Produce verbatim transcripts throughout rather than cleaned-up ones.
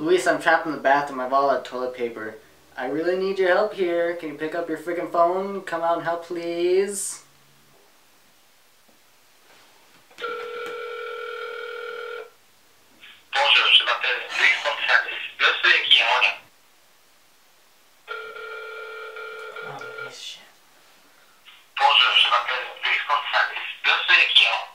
Luis, I'm trapped in the bathroom. I've all that toilet paper. I really need your help here. Can you pick up your freaking phone? Come out and help, please. Bonjour, je m'appelle Luis Gonzalez. Je suis qui en a? Oh, shit. Bonjour, je m'appelle Luis Gonzalez. Je suis qui en?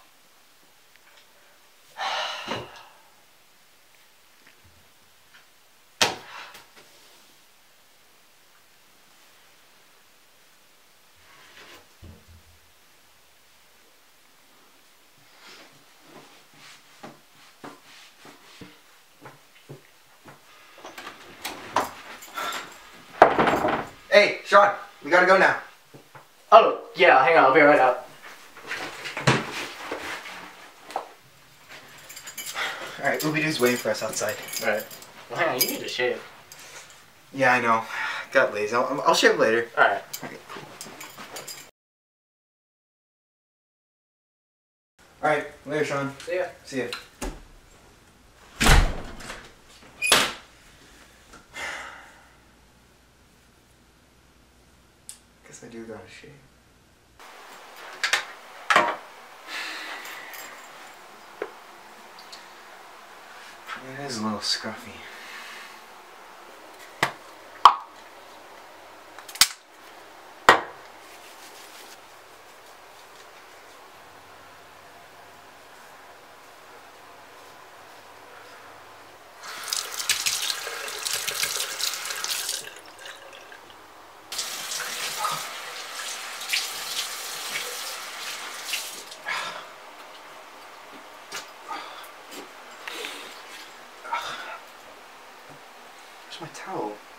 Hey, Sean, we gotta go now. Oh, yeah, hang on. I'll be right out. Alright, Ooby-Doo's waiting for us outside. Alright. Well, hang on. You need to shave. Yeah, I know. Got lazy. I'll, I'll shave later. Alright. Okay, cool. Alright, later, Sean. See ya. See ya. Guess I do gotta shave. It is a little scruffy. Where's my towel?